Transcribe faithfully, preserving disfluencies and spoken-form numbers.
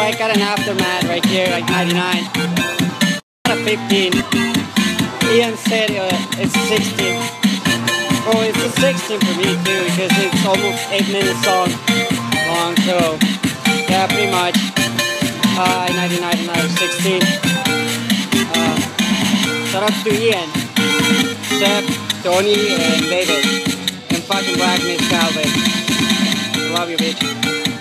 I got an aftermath right here, like ninety-nine. Got a fifteen. Ian said uh, it's sixteen. Oh, it's a sixteen for me too, because it's almost eight minutes long. long so, yeah, pretty much. Uh, ninety-nine and I was sixteen. Uh, shout out to Ian, Seth, Tony, and David. And fucking Black Miss Calvin. Love you, bitch.